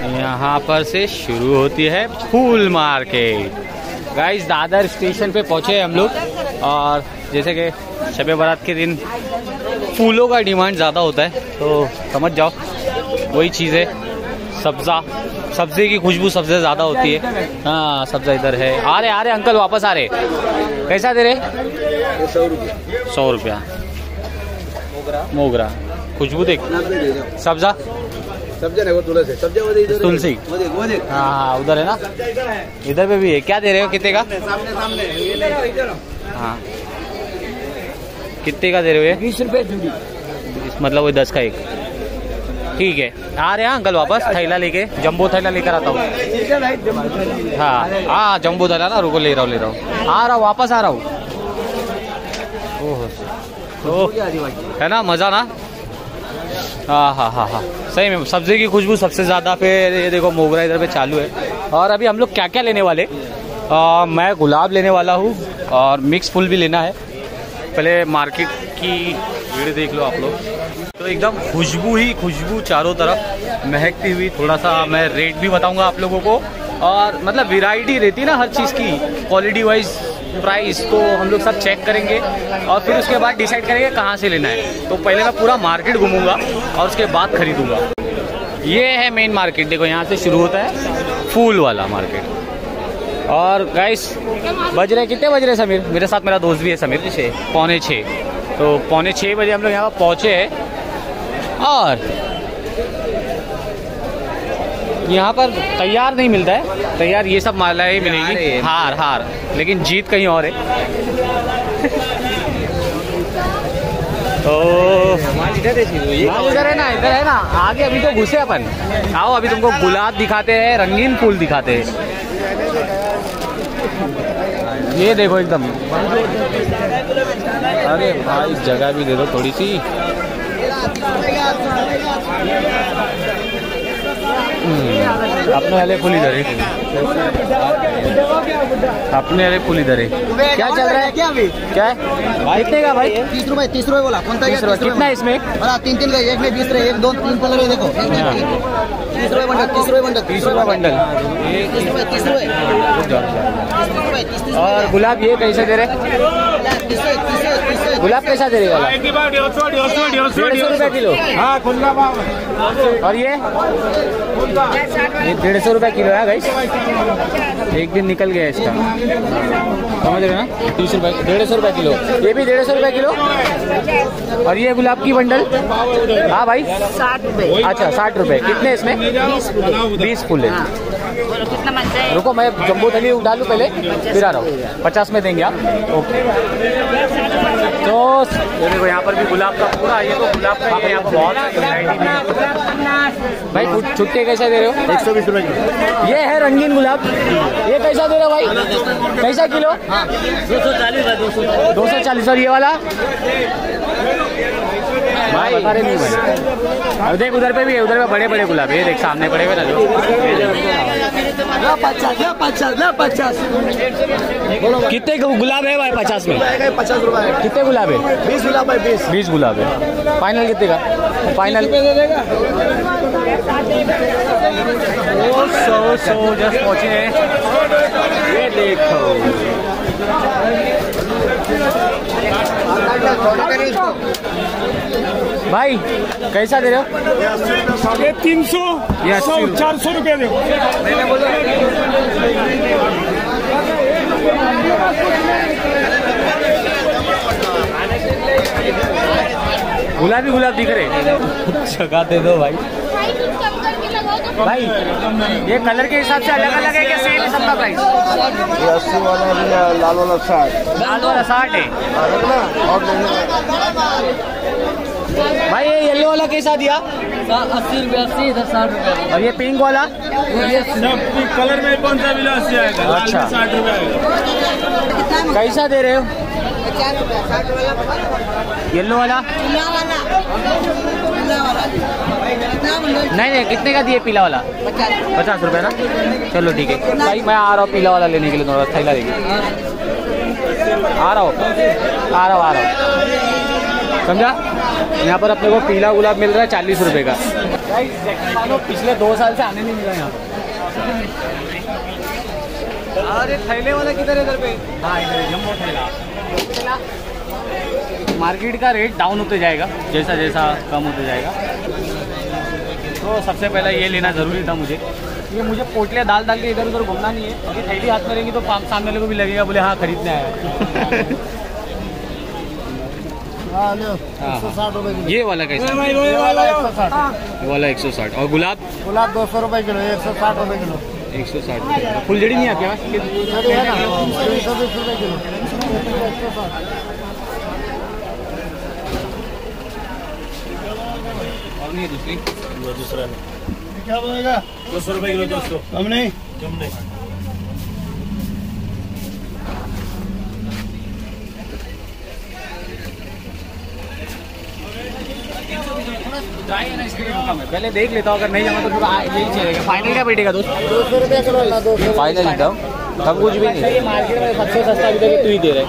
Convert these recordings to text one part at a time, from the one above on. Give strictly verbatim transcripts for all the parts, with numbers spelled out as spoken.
यहाँ पर से शुरू होती है फूल मार्केट। गाइस दादर स्टेशन पे पहुँचे हम लोग और जैसे कि शब बारात के दिन फूलों का डिमांड ज़्यादा होता है तो समझ जाओ वही चीज़ है। सब्ज़ा सब्ज़े की खुशबू सबसे ज़्यादा होती है। हाँ सब्ज़ा इधर है। आ रहे आ रहे अंकल वापस आ रहे। कैसा दे रहे? सौ रुपया सौ रुपया मोगरा खुशबू देख। सब्ज़ा तुलसी हाँ उधर है ना, इधर पे भी है। क्या दे रहे हो? कितने का? हाँ कितने का दे रहे हो? बीस रुपए जोड़ी, मतलब वो दस का एक। ठीक है आ रहे हैं अंकल वापस थैला लेके। जंबो थैला लेकर आता हूँ। हाँ हाँ जंबो थैला ना, रुको ले रहा हूँ ले रहा हूँ आ रहा हूँ वापस आ रहा हूँ। ओह तो है ना मज़ा ना। हाँ हाँ हाँ हाँ सही में सब्ज़ी की खुशबू सबसे ज़्यादा। फिर ये देखो मोगरा इधर पे चालू है। और अभी हम लोग क्या क्या लेने वाले? आ, मैं गुलाब लेने वाला हूँ और मिक्स फूल भी लेना है। पहले मार्केट की भीड़ देख लो आप लोग, तो एकदम खुशबू ही खुशबू चारों तरफ महकती हुई। थोड़ा सा मैं रेट भी बताऊंगा आप लोगों को, और मतलब वैरायटी रहती है ना हर चीज़ की, क्वालिटी वाइज प्राइस तो हम लोग सब चेक करेंगे और फिर उसके बाद डिसाइड करेंगे कहाँ से लेना है। तो पहले मैं पूरा मार्केट घूमूंगा और उसके बाद खरीदूंगा। ये है मेन मार्केट, देखो यहाँ से शुरू होता है फूल वाला मार्केट। और गाइस बज रहे कितने बज रहे समीर? मेरे साथ मेरा दोस्त भी है समीर। छः पौने छः तो पौने छः बजे हम लोग यहाँ पर पहुँचे हैं। और यहाँ पर तैयार नहीं मिलता है, तैयार ये सब मालाएं मिलेंगी। हार हार लेकिन जीत कहीं और है। तो इधर है ना, इधर है ना आगे। अभी तो घुसे अपन। आओ अभी तुमको गुलाब दिखाते हैं, रंगीन फूल दिखाते हैं। ये देखो एकदम। अरे भाई जगह भी दे दो थोड़ी सी। अपने वाले फूल इधर है, अपने वाले फूल इधर है। क्या चल रहा है? क्या अभी क्या है भाई? कितने का भाई? तीस रुपए तीस रुपए बोला। कौन सा कितना है इसमें? तीन तीन का, एक में बीस रुपए, एक दो तीन कलर है। देखो तीस रुपए बंडल, तीस रुपए बंडल, तीस रुपए बंडल, तीस रुपए तीस रुपए। और गुलाब ये कैसे दे रहे? गुलाब कैसा दे रहे? डेढ़ सौ रुपये किलो। और ये डेढ़ सौ रुपये किलो है गाइस। एक दिन निकल गया इसका, समझ रहे ना? तीस रुपये डेढ़ सौ रुपये किलो। ये भी डेढ़ सौ रुपये किलो। और ये गुलाब की बंडल हाँ भाई साठ रुपये। अच्छा साठ रुपये। कितने इसमें? बीस फूल है। रुको मैं जम्बो थैली उठा लूँ पहले, फिर आ रहा हूँ। पचास में देंगे आप? ओके। तो ये देखो यहाँ पर भी गुलाब का पूरा, ये तो गुलाब का यहाँ पर बहुत भाई। छुट्टे कैसे दे रहे हो? एक सौ बीस रुपये। ये है रंगीन गुलाब, ये कैसा दे रहे हो भाई? कैसा किलो? दो सौ चालीस दो सौ चालीस। और ये वाला भाई बता रहे नहीं भाई। अब देख उधर पे भी है, उधर पे बड़े बड़े गुलाब है। देख सामने पड़े हुए ना जो। पचास कितने गुलाब है भाई? पचास में पचास रुपए। कितने गुलाब है? बीस गुलाब है। बीस बीस गुलाब है। फाइनल कितने का? फाइनल सौ सौ जस्ट पहुँचे हैं। ये देखो भाई कैसा दे रहे हो? साढ़े तीन सौ चार सौ रुपये दे। गुलाबी गुलाब दिख रहे। जगह दे दो भाई। भाई ये कलर के हिसाब से अलग अलग है क्या? सेम है सबका प्राइस? ये अस्सी वाला भी है, लाल वाला साठ। लाल वाला साठ है भाई। ये येलो वाला कैसा दिया? अस्सी रुपये। अस्सी इधर साठ रुपये। और ये पिंक वाला? ये कलर में कौन सा भी अस्सी आएगा। अच्छा साठ रुपये। कैसा दे रहे हो? येलो वाला? नहीं नहीं कितने का दिए? पीला वाला पचास रुपये ना। चलो ठीक है भाई, मैं आ रहा हूँ पीला वाला लेने के लिए। थोड़ा थैला लेंगे। आ रहा हूँ आ रहा हूँ आ रहा हूँ समझा? यहाँ पर अपने को पीला गुलाब मिल रहा है चालीस रुपए का। पिछले दो साल से आने नहीं मिला यहाँ पर। अरे थैले वाला किधर है इधर पे? हाँ इधर जम्बो थैला। मार्केट का रेट डाउन होते जाएगा जैसा जैसा कम होते जाएगा। तो सबसे पहले ये लेना ज़रूरी था मुझे। ये मुझे पोटलियाँ डाल डाल के इधर उधर घूमना नहीं है, क्योंकि थैली हाथ में रहेंगी तो सामने वाले को भी लगेगा बोले हाँ खरीदने आया। एक सौ साठ रुपए किलो। ये वाला कैसा? ये वाला एक सौ साठ। ये वाला एक सौ साठ। और गुलाब? गुलाब दो सौ रुपए किलो, एक सौ साठ रुपए किलो। एक सौ साठ रुपये। फुलझड़ी नहीं आपके पास? तीन सौ बीस रुपए किलो। और नहीं है दूसरी? दूसरा नहीं। क्या बोलेगा? दो सौ रुपये किलो। दो सौ कम नहीं? कम नहीं। ड्राई है ना, इसके लिए कम है। पहले देख लेता हूँ, अगर नहीं जमा तो फिर यही चलेगा। फाइनल क्या बैठेगा दोस्त? दो सौ रुपये किलो। दो सौ फाइनल एकदम कम कुछ भी नहीं। मार्केट में सबसे सस्ता भी तू ही दे रहे।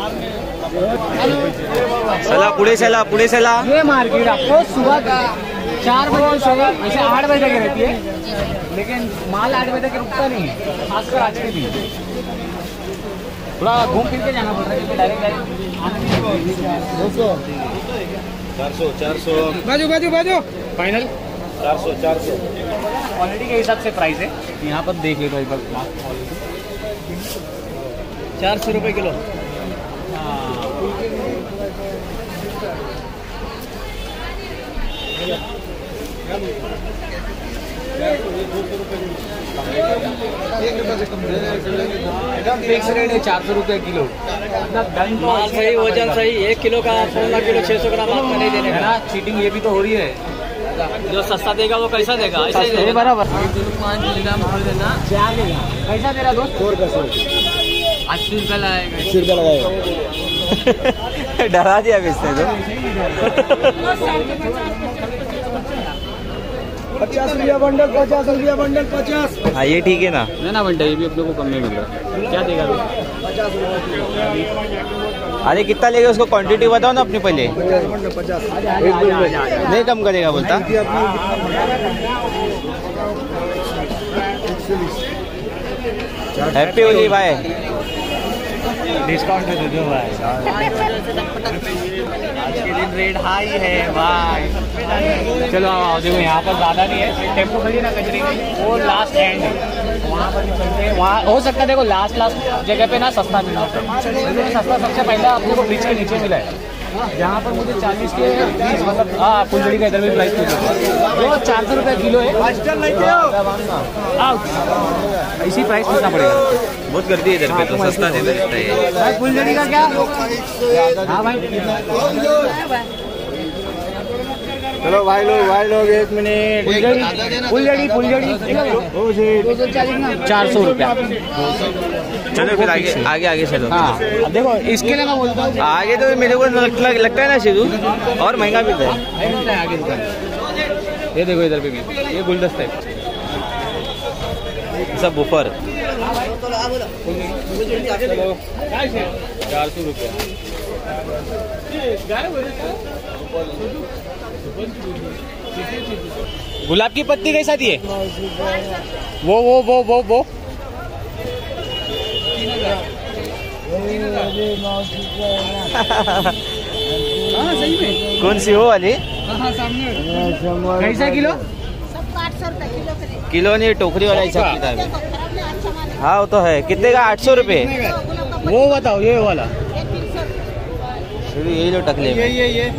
चला पुणे चला पुणे चला। ये मार्केट आपको सुबह चार बजे से ऐसे आठ बजे तक रहती है, लेकिन माल आठ बजे तक रुकता नहीं है, खासकर आज के दिन। थोड़ा घूम फिर के जाना पड़ रहा है, डायरेक्ट डायरेक्ट दो सौ चार सौ चार सौ बाजू बाजू बाजू फाइनल चार सौ चार सौ क्वालिटी के हिसाब से प्राइस है। यहाँ पर देख ले तो एक बार चार सौ रुपये किलो। फिक्स रेट है चार सौ रुपये किलो। माल सही, वजन सही, एक किलो का सोलह किलो छह सौ ग्राम आपका नहीं देने का ना। चीटिंग ये भी तो हो रही है। जो सस्ता देगा वो कैसा देगा? ऐसा ही देगा बराबर। क्या देगा? कैसा दे रहा दोस्त? सौ रुपये सौ अस्सी रुपये लगाएगा। अस्सी रुपये लगाएगा। डरा दिया बेचते तो। पचास रुपया बंडल, पचास रुपया बंडल, पचास। हाँ ये ठीक है ना? नहीं ना बंडल, ये भी अपने को कम में मिल रहा है। क्या देगा? पचास रुपया। अरे कितना लेगा उसको क्वांटिटी बताओ ना अपनी पहले। पचास नहीं कम करेगा बोलता। हैप्पी होली भाई। डिस्काउंट दे दो भाई। आज के दिन रेट हाई है भाई। चलो आओ देखो, यहाँ पर ज़्यादा नहीं है। टेम्पो खड़ी ना कचरी में, वो लास्ट एंड है, वहाँ पर चलते हैं। वहाँ हो सकता है देखो लास्ट लास्ट जगह पे ना सस्ता मिला। सस्ता सबसे पहले अपने को ब्रिज के नीचे मिला है, जहाँ पर मुझे चालीस के बीस मतलब हाँ फुलझड़ी का इधर भी प्राइस वो चार सौ रुपये किलो है। इसी प्राइस पूछना पड़ेगा। बहुत गर्दी है इधर पे, तो सस्ता दे देता है भाई। फुलझड़ी का क्या? हाँ भाई चलो भाई लोग भाई लोग एक मिनट। फुलझड़ी फुलझड़ी फुलझड़ी चार सौ रुपया। चलो फिर आगे आगे आगे चलो। हाँ अब देखो इसके लिए मैं बोलता हूँ आगे तो मेरे को लगता लगता है ना सिद्धू और महंगा भी है आगे दुकान। ये देखो इधर पे भी ये गुलदस्ता है सब बुफर चार सौ रुपया। गुलाब की पत्ती कैसा दिए? वो वो वो वो वो कौन सी हो वाली? कैसा किलो? किलो नहीं, टोकरी वाला हिसाब किताब है। हाँ वो तो है। कितने का? आठ सौ रुपये। वो बताओ ये वाला। शुरू यही लो टकले में। ये ये ये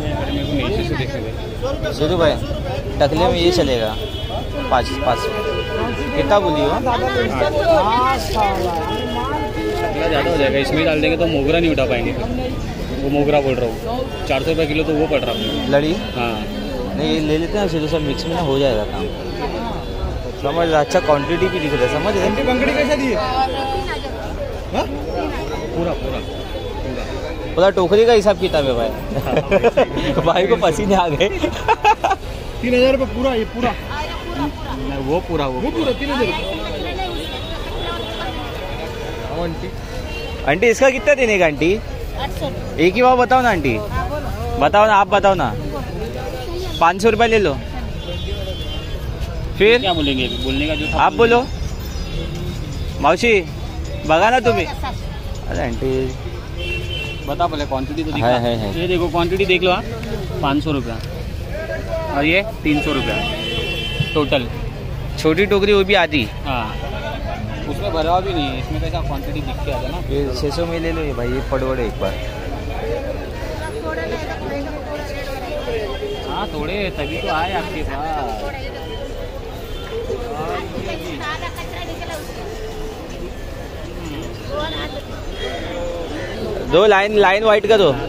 शुरू भाई टकले में ये चलेगा पाँच पाँच कितना बोली हो? ज़्यादा हो जाएगा, इसमें डाल देंगे तो मोगरा नहीं उठा पाएंगे। वो मोगरा बोल रहा हूँ, चार सौ रुपये किलो तो वो पड़ रहा है लड़ी। हाँ नहीं ले लेते हैं सिर्फ सब मिक्स में ना हो जाएगा काम। समझ रहा? अच्छा क्वांटिटी भी दिख रहा है, समझ रहे? पंखड़ी कैसे दी? पूरा पूरा पूरा टोकरी का हिसाब किताब है भाई। भाई को पसीने आ गए। तीन हजार रुपये पूरा, ये पूरा वो पूरा वो, वो पूरा तीन हजार। आंटी इसका कितना देने का आंटी? एक ही भाव बताओ ना आंटी, बताओ ना आप बताओ ना। पाँच सौ रुपये ले लो। फिर क्या बोलेंगे अभी? बोलने का जो था आप बोलो मावशी, बघा ना तुम्ही. अरे आंटी बता पहले क्वांटिटी तो दिखा. है, है, है. ये देखो क्वांटिटी देख लो आप. पाँच सौ रुपया और ये तीन सौ रुपया टोटल. छोटी टोकरी वो भी आधी. हाँ उसमें भरा हुआ भी नहीं है. इसमें कैसा क्वांटिटी दिख के आता ना. ये छः सौ में ले लो ये भाई, ये पड़वड़े एक बार. हाँ थोड़े तभी तो आए आपके पास. दो लाइन लाइन वाइट का दो.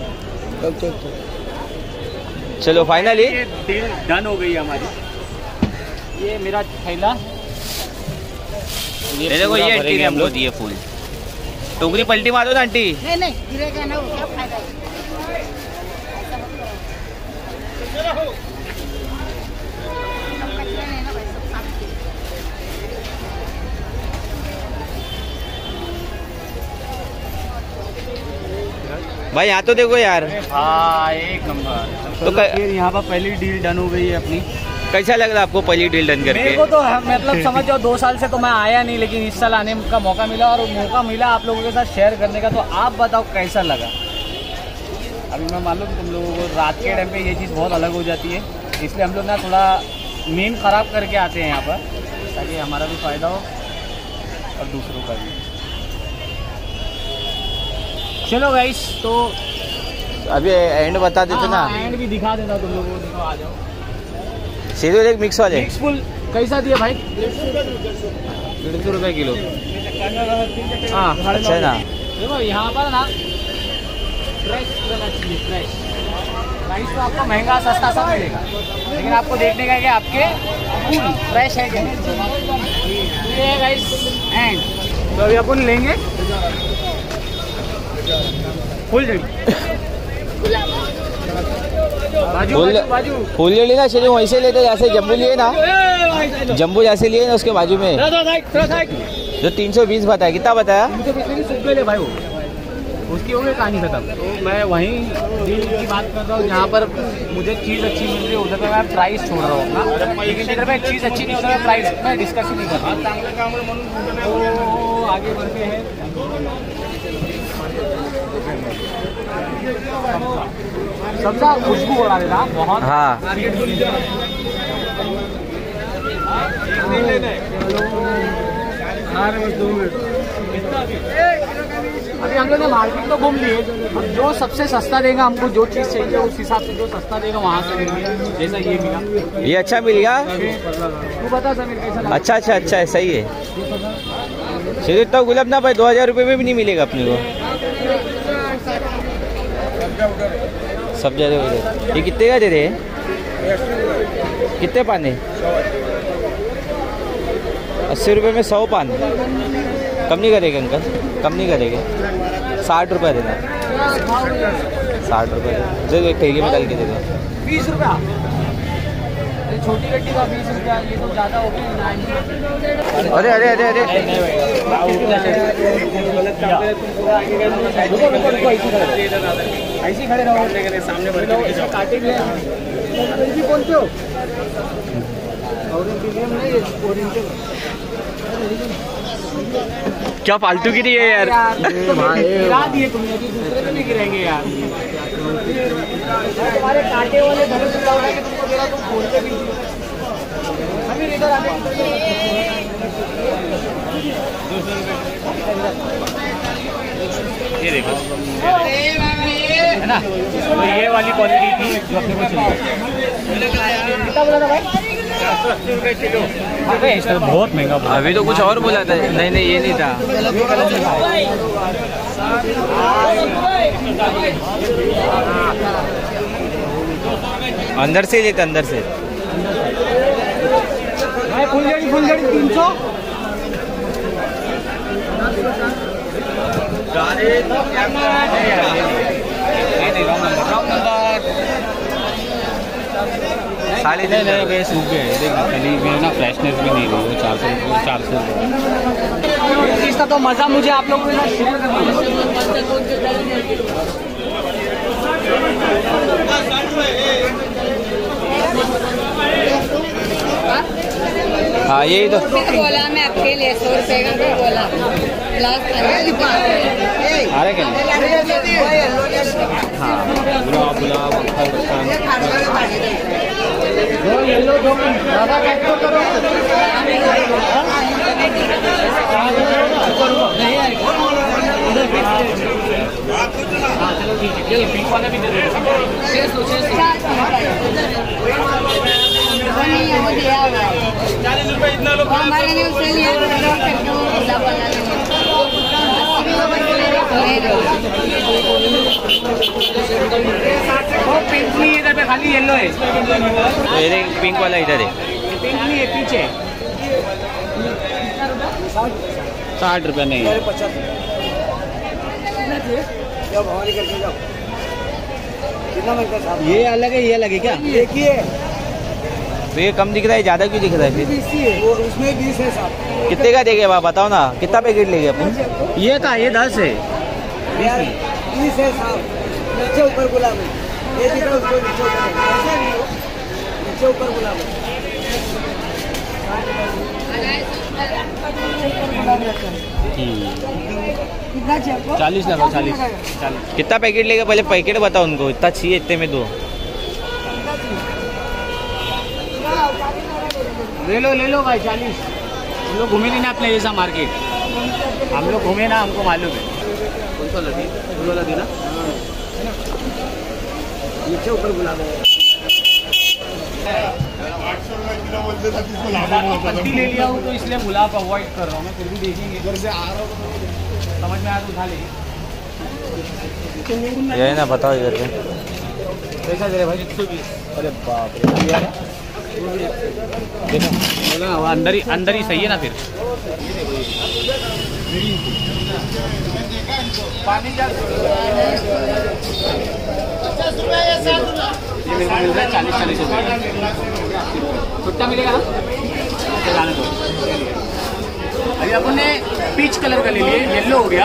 चलो फाइनली ये डील डन हो गई हमारी. ये मेरा थैला. मेरे को ये आंटी ने हमको दिए फूल. टोकरी पलटी मारो ना आंटी. नहीं नहीं गिरेगा ना, वो क्या फायदा है? कचरा नहीं ना भाई, सब साफ किए. भाई यहाँ तो देखो यार. हाँ एक नंबर. तो तो क- फिर यहाँ पर पहली डील डन हो गई है अपनी. कैसा लग रहा है आपको पहली डील डन मेरे करके? को तो मतलब समझ जाओ दो साल से तो मैं आया नहीं, लेकिन इस साल आने का मौका मिला और मौका मिला आप लोगों के साथ शेयर करने का. तो आप बताओ कैसा लगा. अभी मैं मान लो कि तुम लोगों को रात के टाइम पे ये चीज़ बहुत अलग हो जाती है, इसलिए हम लोग ना थोड़ा नींद ख़राब करके आते हैं यहाँ पर, ताकि हमारा भी फ़ायदा हो और दूसरों का भी. चलो गाइस तो अभी एंड बता देते ना. एंड भी दिखा देता तुम लोगों को. देखो आ जाओ. सीधे एक मिक्स वाले मिक्स फुल कैसा दिया भाई? डेढ़ सौ रुपये किलो. हाँ अच्छा है ना. देखो यहाँ पर ना फ्रेश रहना चाहिए. फ्रेश प्राइस तो आपको महंगा सस्ता सब मिलेगा, लेकिन आपको देखने का है कि आपके फूल फ्रेश है क्या. ये गाइस एंड तो अभी अपन लेंगे फुल जड़ी. बाजू फूल बाजू बाजू. फूल ले लेना चाहिए वैसे लेते जैसे जम्बू लिए ना. जम्बू जैसे लिए ना उसके बाजू में जो तीन सौ बीस बताया. कितना बताया? मुझे पिछले की सूख ले भाई, वो उसकी हो गई कहानी खत्म. तो मैं वहीं डील की बात कर रहा हूँ जहाँ पर मुझे चीज़ अच्छी मिल रही है, उधर पे मैं प्राइस छोड़ रहा हूँ अपना. लेकिन जिधर पे चीज़ अच्छी नहीं उधर मैं प्राइस मैं डिस्कस ही नहीं कर रहा. तो आगे बढ़ते हैं. सबसे खुशबू हो रहा है ना बहुत. हाँ अभी हम लोग ने मार्केट तो घूम लिए. अब जो सबसे सस्ता देगा हमको जो चीज़ चाहिए उस हिसाब से जो सस्ता देगा वहाँ से लेंगे. जैसा ये मिला ये अच्छा मिल गया. तू बता समीर कैसा लगा? अच्छा अच्छा अच्छा है, सही है. सीधे इतना गुलाब ना भाई दो हजार रुपये में भी नहीं मिलेगा अपने को. सब ज्यादा ये कितने का दे रहे हैं? कितने पाने? अस्सी रुपये में सौ पान. कम नहीं करेंगे अंकल? कम नहीं करेंगे. साठ रुपये देना. साठ रुपये दे दो. एक थैली में डाल के दे दो. बीस रुपया. अरे छोटी गड्डी का बीस रुपया, ये तो ज़्यादा हो गया. अरे अरे अरे अरे ऐसे खड़े रहो सामने काटेंगे. कौन से हो? क्या फालतू गिरी है यार. गिरा दिए तुमने, अभी दूसरे पे भी गिरेंगे यार. तुम्हारे कांटे वाले घर से उड़ा के तुमको गिरा, तुम बोलते भी अभी इधर आने. ये देखो है ना, तो ये वाली क्वालिटी थी जो अपने को चाहिए. कितना बोला था भाई? अस्सी रुपये किलो. अरे इसका बहुत महंगा बोला. अभी तो कुछ और बोला था. नहीं नहीं ये नहीं था. अंदर से लेते अंदर से. फुलझड़ी फुलझड़ी तीन सौ. साढ़े नहीं नहीं वे सूख गए. देख खाली मेरे ना फ्रेशनेस भी नहीं रही. वो चार सौ चार सौ इसका तो मज़ा मुझे आप लोगों के साथ शेयर करना है. हाँ यही तो बोला मैं आपके लिए सौ रुपये का भी बोला अरे क्या हाँ गुलाब गुलाब पिंक वाला भी दे दो। चालीस रुपये इतना लोग हमारे लिए उससे लिया वो पिंक नहीं इधर पे खाली येलो है। ये पिंक वाला इधर है। पिंक नहीं है पीछे। साठ रुपये नहीं है। ये अलग है ये अलग है क्या? देखिए तो ये कम दिख रहा है ज़्यादा क्यों दिख रहा है फिर? वो उसमें बीस है साहब। कितने का देंगे आप बताओ ना, कितना पैकेट लेंगे अपन? ये का ये दस है। बीस है साहब। नीचे ऊपर गुलाब है। ये दिख रहा है उसको नीचे ऊपर है। ऐसा नहीं हो। नीचे ऊपर गुलाब है। चालीस लगाओ चालीस चालीस। कितना पैकेट लेगा पहले पैकेट बताओ उनको, इतना चाहिए इतने में दो। ले लो ले लो भाई चालीस। हम लोग घूमे नहीं ना अपने जैसा मार्केट, हम लोग घूमे ना, हमको मालूम है। कौन सा लगी फूल वाला देना नीचे ऊपर गुलाब है। पत्ती ले लिया हूँ तो इसलिए गुलाब अवॉइड कर रहा हूँ मैं, फिर भी देखेंगे इधर से आ रहा हूँ समझ में आया तो उठा लेंगे। ये ना बताओ इधर पे कैसा दे रहे भाई? एक सौ बीस। अरे बाप रे देखो बोला ना वो अंदर ही अंदर ही सही है ना फिर। पानी ये मेरे को मिल रहा है चालीस चालीस रुपये। छुट्टा मिलेगा ना? जाने दो। अभी अपन ने पीच कलर का ले लिए, येलो हो गया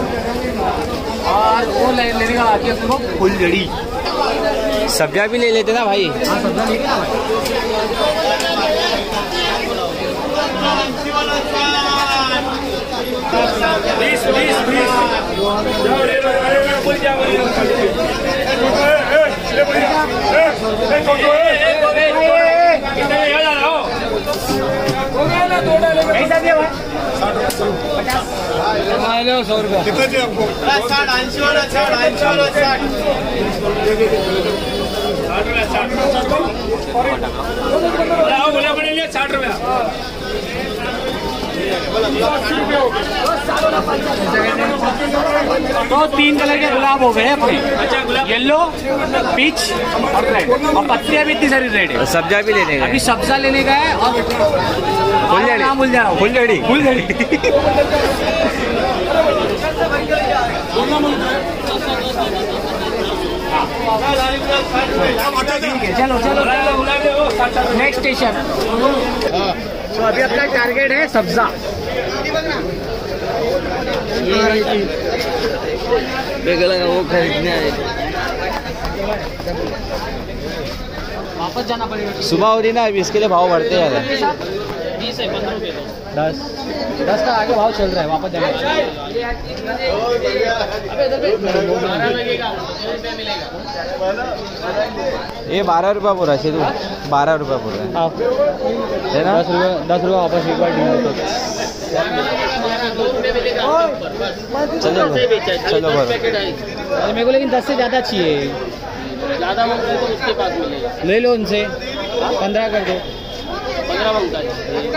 और वो ले लेने का बाकी अपने को फुलझड़ी। सब्जियाँ भी ले लेते ना भाई। हाँ सब्जा लेंगे ना भाई। बीस बीस बीस सौ रुपया कितना चाहिए आपको? साठ ऐंशी वाला साठ ऐंशी वाला साठ साठ रुपया। तो तीन कलर के गुलाब हो गए अपने। अच्छा गुलाब येलो पीच और रेड, और पत्तियां भी इतनी सारी रेड है। सब्जियाँ भी लेने अभी सब्जा लेने का है और फुलझड़ी भूल जा रहा हूँ फुलझड़ी फुलझड़ी। चलो चलो नेक्स्ट स्टेशन। तो अभी अपना टारगेट है सब्जा। वो खरीदने आए। वापस जाना पड़ेगा। सुबह हो रही ना अभी, इसके लिए भाव बढ़ते जा रहे हैं। बीस है पंद्रह रुपये दो। दस दस का आगे भाव चल रहा है, वापस जाना ये बारह रुपया बोल रहा है, सिर्फ बारह रुपया बोल रहा है है ना? दस रुपये दस रुपये वापस एक बार डील। चलो चलो बरो। अरे मेरे को लेकिन दस से ज़्यादा चाहिए। ज़्यादा मांगते तो उसके पास मिलेगा, ले लो उनसे पंद्रह कर दो। पंद्रह मांगता है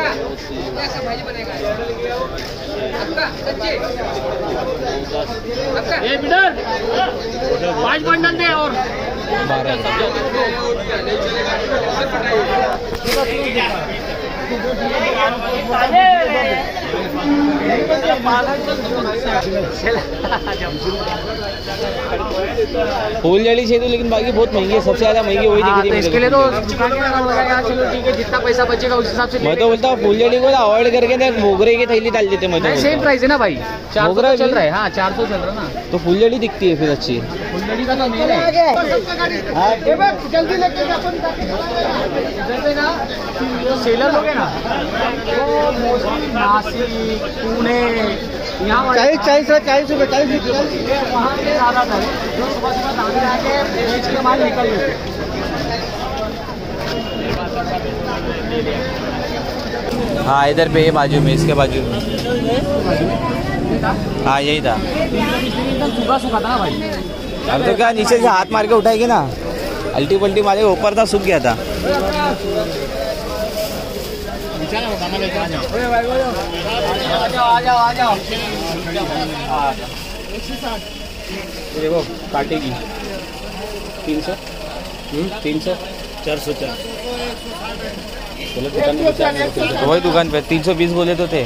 ये बिडर पाँच बंडल दे और बारह फूल जड़ी चाहिए तो, लेकिन बाकी बहुत महंगी है, सबसे ज्यादा महंगी वही दिख रही है। इसके लिए तो चलो ठीक है, जितना पैसा बचेगा उस हिसाब से। मैं तो बोलता हूँ फूल जड़ी को अवॉइड करके मोगरे की थैली डाल देते। मैं तो सेम प्राइस है ना भाई, मोगरा चल रहा है। हाँ चार सौ चल रहा है ना, तो फूल जड़ी दिखती है फिर अच्छी। फुलझड़ी का तो मेन है। जल्दी लेके जैसे ना जो सेलर लोग हैं ना, वो मोस्टली नासिक, पुणे, यहाँ चालीस चालीस चालीस रुपये चालीस रुपये वहाँ पे ज़्यादा था, जो सुबह सुबह दाने आके बेच के माल निकल गए। हाँ इधर पे बाजू में, इसके बाजू में। हाँ यही था। सूखा सूखा था ना भाई। अब तो क्या नीचे से हाथ मार के उठाएगी ना, अल्टी पल्टी मारे, ऊपर था सूख गया था। देखो काटेगी तीन सौ तीन सौ चार सौ चार तो वही दुकान पे तीन सौ बीस बोले तो थे।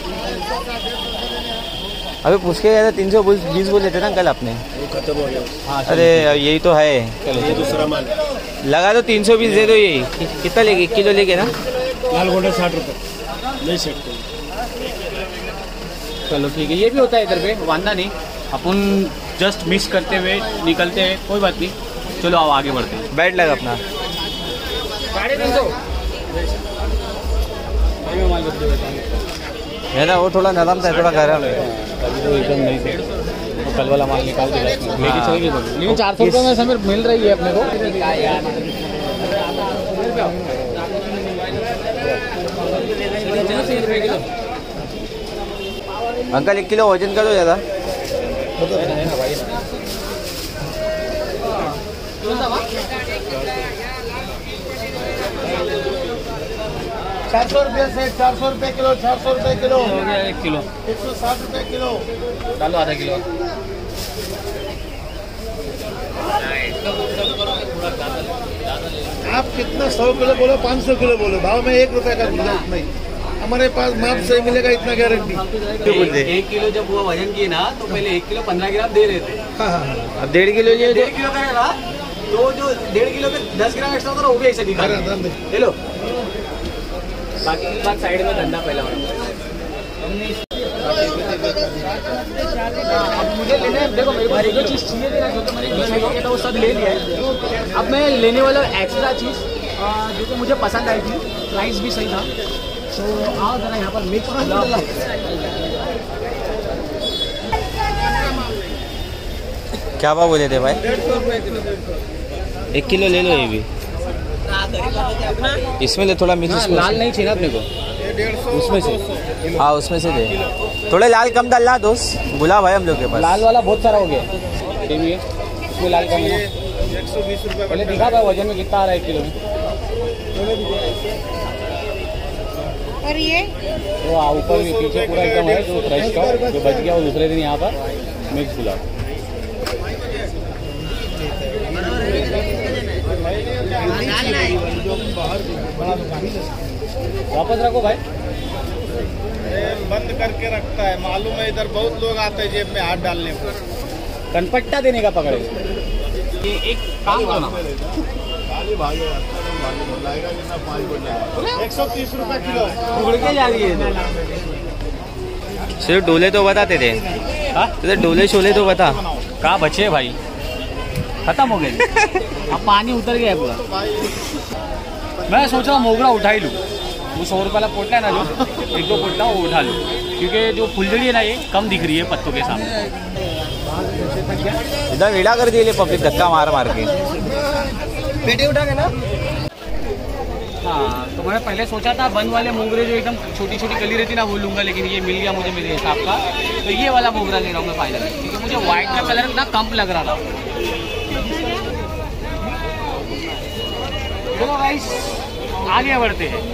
अभी पूछ के गया था तीन सौ बीस बोले थे ना कल आपने। खत्म हो गया। अरे यही तो है, ये दूसरा माल लगा दो तीन सौ बीस दे दो। यही कितना लेके, एक किलो लेके ना। लाल गोल्डन साठ रुपये नहीं सकते। चलो ठीक है, ये भी होता है इधर पे, वांदा नहीं। अपन जस्ट मिस करते हुए निकलते हैं, कोई बात नहीं। चलो आओ आगे बढ़ते हैं। बैठ लगा अपना। साढ़े तीन सौ है ना, वो थोड़ा नरम था, थोड़ा गरम है। एकदम नहीं थे, तो कल वाला माल निकाल के लेके चलेगी। लेकिन चार सौ रुपये में समीर मिल रही है अपने को। अंकल एक किलो वजन कर दो ज़्यादा। चार सौ रुपये से चार सौ रुपये किलो, चार सौ रुपये किलो हो गया एक किलो, एक सौ साठ रुपये किलो। डालो आधा किलो। आप कितना सौ किलो बोलो, पाँच सौ किलो बोलो, भाव में एक रुपए का गुंजाइश नहीं। हमारे पास माप से मिलेगा, इतना गारंटी। एक किलो जब वो वजन किए ना, तो पहले एक किलो पंद्रह ग्राम दे रहे थे। हाँ हाँ अब डेढ़ किलो लिए डेढ़ किलो का ना, तो जो डेढ़ किलो के दस ग्राम एक्स्ट्रा होता है वो भी ऐसे दिखा रहा है। ले लो, बाकी की बात साइड में, धंधा पहला वाला। अब मुझे लेने, देखो मेरे को जो चीज़ चाहिए थी ना, जो तो मैंने बीस में था वो सब ले लिया है। अब मैं लेने वाला एक्स्ट्रा चीज़ जो तो मुझे पसंद आई थी, प्राइस भी सही था। तो आओ जरा यहाँ पर मिक्स क्या भाव बोले थे भाई? एक किलो ले लो ये भी। इसमें ले थोड़ा मिक्स। लाल नहीं चाहिए ना अपने को, उसमें से। हाँ उसमें से दे, थोड़े लाल कम डालना दोस्त, बुला भाई हम लोग के पास। लाल वाला बहुत सारा हो गया, ये भी है, इसमें लाल कम है। एक सौ बीस रुपये पहले दिखा था वजन में कितना आ रहा है एक किलो में। और ये वो ऊपर भी पीछे पूरा एकदम है, जो फ्रेश का जो बच गया वो दूसरे दिन यहाँ पर मिक्स गुलाब। वापस रखो भाई, बंद करके रखता है, मालूम है। इधर बहुत लोग आते हैं जेब में हाथ डालने को। कनपट्टा देने का पकड़े। ये एक काम करो ना, एक सौ तीस रुपये किलो उड़ के जा रही है। सिर्फ डोले तो बताते थे, तो डोले शोले तो बता। कहाँ बचे भाई, खत्म हो गए। अब पानी उतर गया है पूरा। मैं सोच रहा हूँ मोगरा उठा ही लूँ, वो सौ रुपये वाला पोटला है ना, जो एक दो पोटला वो उठा लूँ, क्योंकि जो फुलझड़ी है ना ये कम दिख रही है पत्तों के सामने। इधर विड़ा कर दिए पब्लिक धक्का मार मार के। पेटी उठा के ना। हाँ, तो मैं पहले सोचा था बंद वाले मोगरे जो एकदम छोटी छोटी कली रहती ना वो लूँगा, लेकिन ये मिल गया मुझे मेरे हिसाब का, तो ये वाला मोगरा ले रहा हूँ मैं फाइनल, क्योंकि मुझे व्हाइट का कलर इतना कम लग रहा था। चलो गाइस आगे बढ़ते हैं।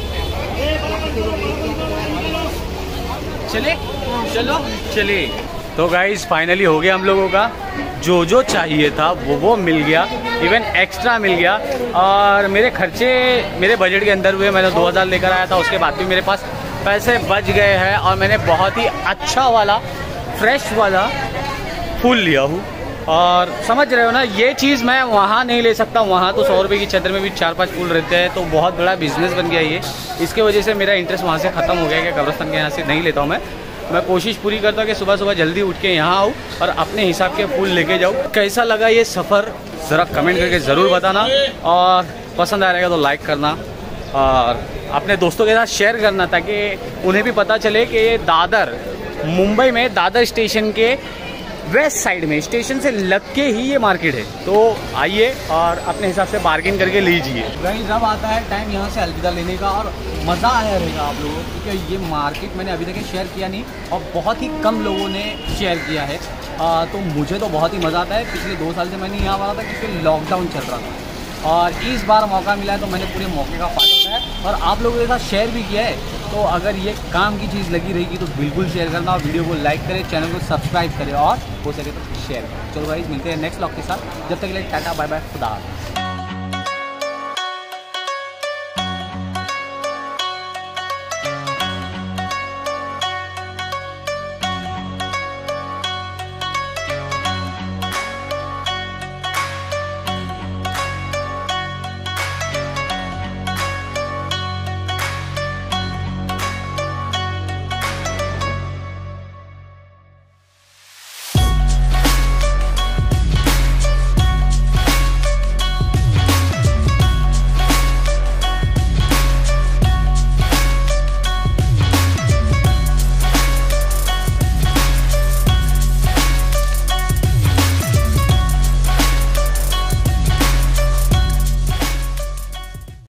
चले चलो चले तो गाइस फाइनली हो गया हम लोगों का, जो जो चाहिए था वो वो मिल गया, इवन एक्स्ट्रा मिल गया। और मेरे खर्चे मेरे बजट के अंदर हुए। मैंने दो हज़ार लेकर आया था, उसके बाद भी मेरे पास पैसे बच गए हैं और मैंने बहुत ही अच्छा वाला फ्रेश वाला फूल लिया हूँ। और समझ रहे हो ना, ये चीज़ मैं वहाँ नहीं ले सकता। वहाँ तो सौ रुपये की चादर में भी चार पांच फूल रहते हैं, तो बहुत बड़ा बिजनेस बन गया ये। इसके वजह से मेरा इंटरेस्ट वहाँ से ख़त्म हो गया कि कब्रिस्तान के यहाँ से नहीं लेता हूँ मैं। मैं कोशिश पूरी करता हूँ कि सुबह सुबह जल्दी उठ के यहाँ आऊँ और अपने हिसाब के फूल लेके जाऊँ। कैसा लगा ये सफ़र ज़रा कमेंट करके ज़रूर बताना, और पसंद आ रहेगा तो लाइक करना और अपने दोस्तों के साथ शेयर करना, ताकि उन्हें भी पता चले कि ये दादर, मुंबई में दादर स्टेशन के वेस्ट साइड में, स्टेशन से लग के ही ये मार्केट है। तो आइए और अपने हिसाब से बार्गेन करके लीजिए। गाइस जब आता है टाइम यहाँ से अलविदा लेने का, और मज़ा आया रहेगा आप लोगों को, क्योंकि ये मार्केट मैंने अभी तक शेयर किया नहीं और बहुत ही कम लोगों ने शेयर किया है। आ, तो मुझे तो बहुत ही मज़ा आता है। पिछले दो साल से मैंने यहाँ आ रहा था क्योंकि लॉकडाउन चल रहा था, और इस बार मौका मिला है तो मैंने पूरे मौके का फ़ायदा उठाया और आप लोगों के साथ शेयर भी किया है। तो अगर ये काम की चीज़ लगी रहेगी तो बिल्कुल शेयर करना, और वीडियो को लाइक करें, चैनल को सब्सक्राइब करें और हो सके तो शेयर करें। चलो भाई मिलते हैं नेक्स्ट व्लॉग के साथ, जब तक के लिए टाटा बाय बाय, खुदा हाफ़िज़।